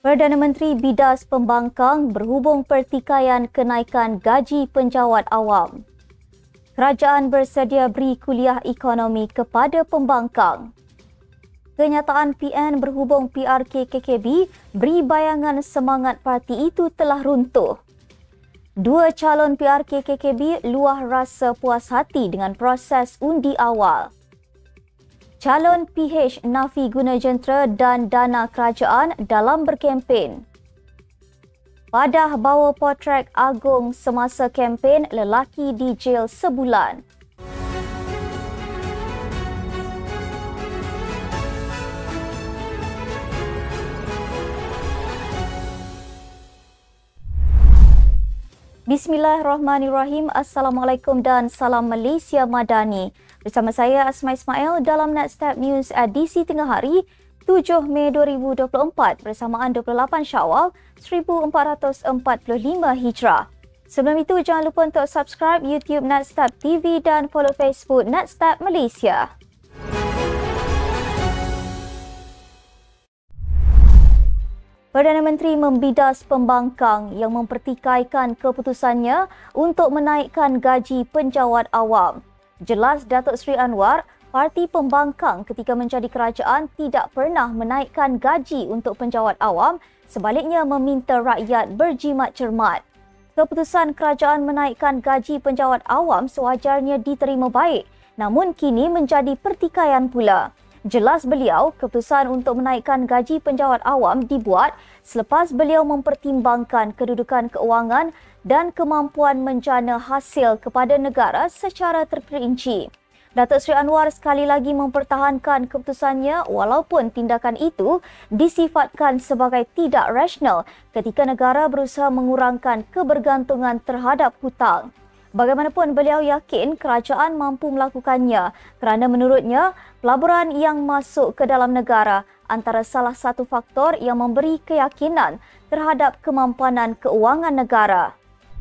Perdana Menteri bidas Pembangkang berhubung pertikaian kenaikan gaji penjawat awam. Kerajaan bersedia beri kuliah ekonomi kepada Pembangkang. Kenyataan PN berhubung PRK KKB beri bayangan semangat parti itu telah runtuh. Dua calon PRK KKB luah rasa puas hati dengan proses undi awal. Calon PH nafi guna jentera dan dana kerajaan dalam berkempen. Padah bawa potret agung semasa kempen, lelaki di jel sebulan. Bismillahirrahmanirrahim. Assalamualaikum dan salam Malaysia Madani. Bersama saya Asma Ismail dalam Netstep News edisi tengahari 7 Mei 2024 bersamaan 28 Syawal 1445 Hijrah. Sebelum itu jangan lupa untuk subscribe YouTube Netstep TV dan follow Facebook Netstep Malaysia. Perdana Menteri membidas Pembangkang yang mempertikaikan keputusannya untuk menaikkan gaji penjawat awam. Jelas Datuk Seri Anwar, Parti Pembangkang ketika menjadi kerajaan tidak pernah menaikkan gaji untuk penjawat awam, sebaliknya meminta rakyat berjimat cermat. Keputusan kerajaan menaikkan gaji penjawat awam sewajarnya diterima baik, namun kini menjadi pertikaian pula. Jelas beliau, keputusan untuk menaikkan gaji penjawat awam dibuat selepas beliau mempertimbangkan kedudukan keuangan dan kemampuan menjana hasil kepada negara secara terperinci. Datuk Seri Anwar sekali lagi mempertahankan keputusannya walaupun tindakan itu disifatkan sebagai tidak rasional ketika negara berusaha mengurangkan kebergantungan terhadap hutang. Bagaimanapun beliau yakin kerajaan mampu melakukannya kerana menurutnya pelaburan yang masuk ke dalam negara antara salah satu faktor yang memberi keyakinan terhadap kemampanan keuangan negara.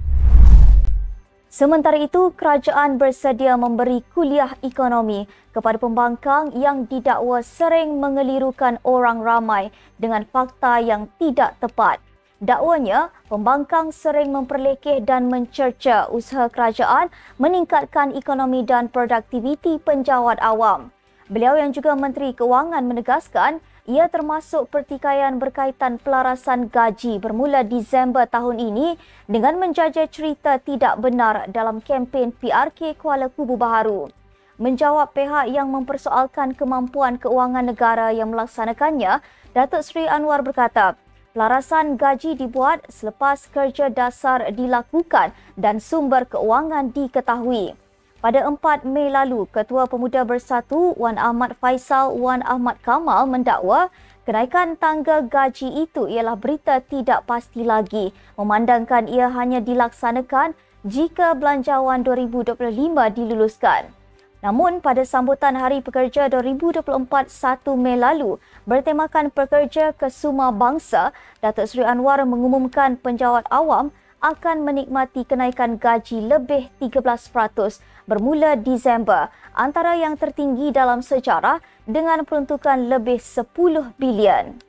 Sementara itu, kerajaan bersedia memberi kuliah ekonomi kepada Pembangkang yang didakwa sering mengelirukan orang ramai dengan fakta yang tidak tepat. Dakwanya, Pembangkang sering memperlekeh dan mencerca usaha kerajaan meningkatkan ekonomi dan produktiviti penjawat awam. Beliau yang juga Menteri Keuangan menegaskan ia termasuk pertikaian berkaitan pelarasan gaji bermula Disember tahun ini dengan menjajah cerita tidak benar dalam kempen PRK Kuala Kubu Baharu. Menjawab pihak yang mempersoalkan kemampuan keuangan negara yang melaksanakannya, Datuk Seri Anwar berkata, pelarasan gaji dibuat selepas kerja dasar dilakukan dan sumber keuangan diketahui. Pada 4 Mei lalu, Ketua Pemuda Bersatu Wan Ahmad Faisal Wan Ahmad Kamal mendakwa kenaikan tangga gaji itu ialah berita tidak pasti lagi, memandangkan ia hanya dilaksanakan jika Belanjawan 2025 diluluskan. Namun, pada sambutan Hari Pekerja 2024 1 Mei lalu, bertemakan Pekerja Kesuma Bangsa, Datuk Seri Anwar mengumumkan penjawat awam akan menikmati kenaikan gaji lebih 13% bermula Disember, antara yang tertinggi dalam sejarah dengan peruntukan lebih 10 bilion.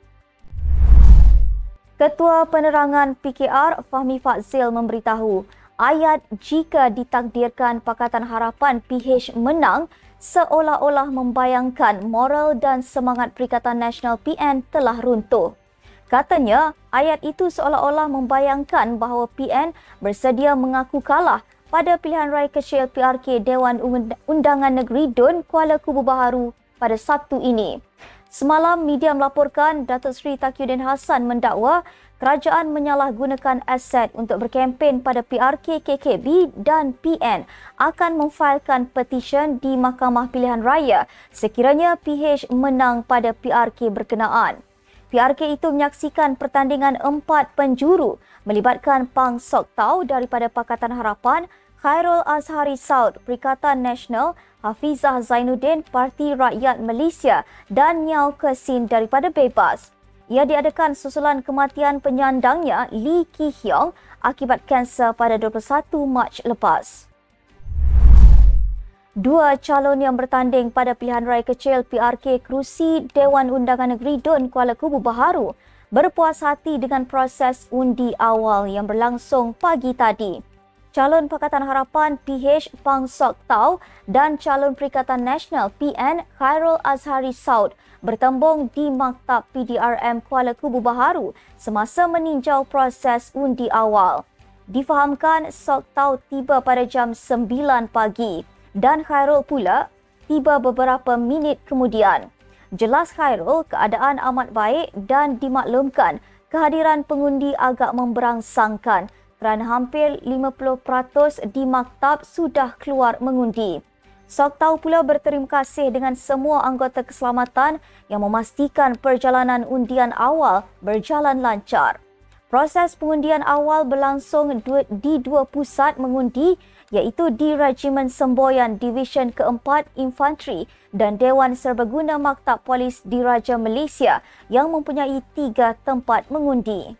Ketua Penerangan PKR Fahmi Fazil memberitahu, Ayat jika ditakdirkan Pakatan Harapan PH menang seolah-olah membayangkan moral dan semangat Perikatan Nasional PN telah runtuh. Katanya, ayat itu seolah-olah membayangkan bahawa PN bersedia mengaku kalah pada pilihan raya kecil PRK Dewan Undangan Negeri Dun Kuala Kubu Baharu pada Sabtu ini. Semalam, media melaporkan Datuk Seri Taqiyuddin Hassan mendakwa kerajaan menyalahgunakan aset untuk berkempen pada PRK KKB dan PN akan memfailkan petisyen di Mahkamah Pilihan Raya sekiranya PH menang pada PRK berkenaan. PRK itu menyaksikan pertandingan 4 penjuru melibatkan Pang Sok Tau daripada Pakatan Harapan, Khairul Azhari Saud Perikatan Nasional, Hafizah Zainuddin Parti Rakyat Malaysia dan Nyau Kesin daripada Bebas. Ia diadakan susulan kematian penyandangnya Lee Ki Hyong akibat kanser pada 21 Mac lepas. Dua calon yang bertanding pada pilihan raya kecil PRK Kerusi Dewan Undangan Negeri Dun Kuala Kubu Baharu berpuas hati dengan proses undi awal yang berlangsung pagi tadi. Calon Pakatan Harapan PH Pang Sok Tau dan calon Perikatan Nasional PN Khairul Azhari Saud bertembung di Maktab PDRM Kuala Kubu Baharu semasa meninjau proses undi awal. Difahamkan Sok Tau tiba pada jam 9 pagi dan Khairul pula tiba beberapa minit kemudian. Jelas Khairul keadaan amat baik dan dimaklumkan kehadiran pengundi agak memberangsangkan kerana hampir 50% di maktab sudah keluar mengundi. Sok Tau pula berterima kasih dengan semua anggota keselamatan yang memastikan perjalanan undian awal berjalan lancar. Proses pengundian awal berlangsung di dua pusat mengundi iaitu di Regimen Semboyan Divisyen Keempat Infanteri dan Dewan Serbaguna Maktab Polis Diraja Malaysia yang mempunyai 3 tempat mengundi.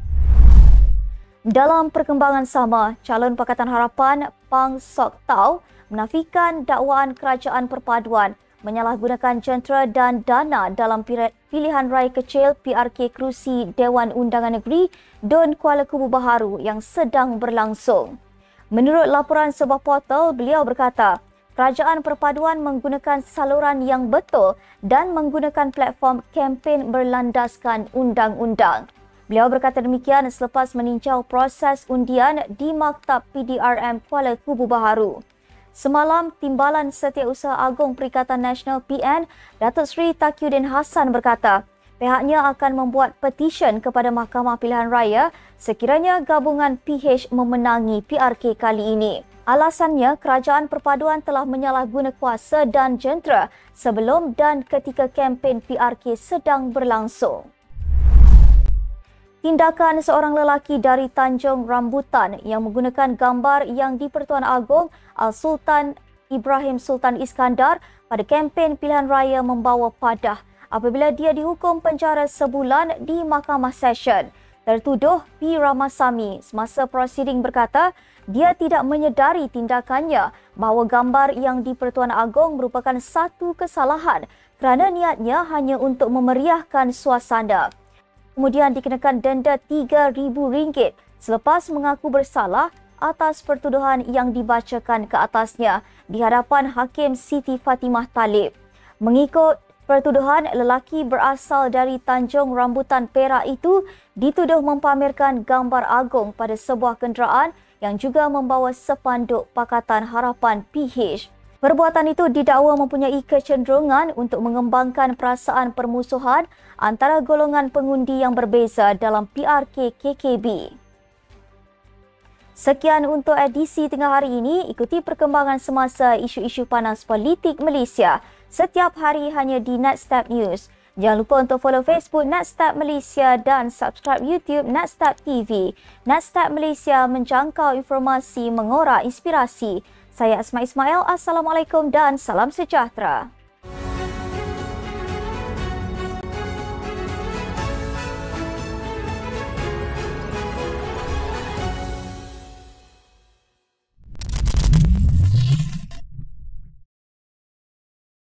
Dalam perkembangan sama, calon Pakatan Harapan Pang Sok Tau menafikan dakwaan Kerajaan Perpaduan menyalahgunakan jentera dan dana dalam pilihan raya kecil PRK Kerusi Dewan Undangan Negeri Dun Kuala Kubu Baharu yang sedang berlangsung. Menurut laporan sebuah portal, beliau berkata, Kerajaan Perpaduan menggunakan saluran yang betul dan menggunakan platform kempen berlandaskan undang-undang. Beliau berkata demikian selepas meninjau proses undian di Maktab PDRM Kuala Kubu Baharu. Semalam, Timbalan Setiausaha Agung Perikatan Nasional PN, Datuk Seri Taqiyuddin Hassan berkata, pihaknya akan membuat petisyen kepada Mahkamah Pilihan Raya sekiranya gabungan PH memenangi PRK kali ini. Alasannya, Kerajaan Perpaduan telah menyalahguna kuasa dan jentera sebelum dan ketika kempen PRK sedang berlangsung. Tindakan seorang lelaki dari Tanjung Rambutan yang menggunakan gambar yang di-Pertuan Agong Al-Sultan Ibrahim Sultan Iskandar pada kempen pilihan raya membawa padah apabila dia dihukum penjara sebulan di Mahkamah Session. Tertuduh P. Ramasamy semasa prosiding berkata dia tidak menyedari tindakannya bahawa gambar yang di-Pertuan Agong merupakan satu kesalahan kerana niatnya hanya untuk memeriahkan suasana. Kemudian dikenakan denda RM3,000 selepas mengaku bersalah atas pertuduhan yang dibacakan ke atasnya di hadapan Hakim Siti Fatimah Talib. Mengikut pertuduhan, lelaki berasal dari Tanjung Rambutan Perak itu dituduh mempamerkan gambar agung pada sebuah kenderaan yang juga membawa sepanduk Pakatan Harapan PH. Perbuatan itu didakwa mempunyai kecenderungan untuk mengembangkan perasaan permusuhan antara golongan pengundi yang berbeza dalam PRK KKB. Sekian untuk edisi tengah hari ini. Ikuti perkembangan semasa isu-isu panas politik Malaysia setiap hari hanya di Netstep News. Jangan lupa untuk follow Facebook Netstep Malaysia dan subscribe YouTube Netstep TV. Netstep Malaysia menjangkau informasi, mengorak inspirasi. Saya Asma Ismail. Assalamualaikum dan salam sejahtera.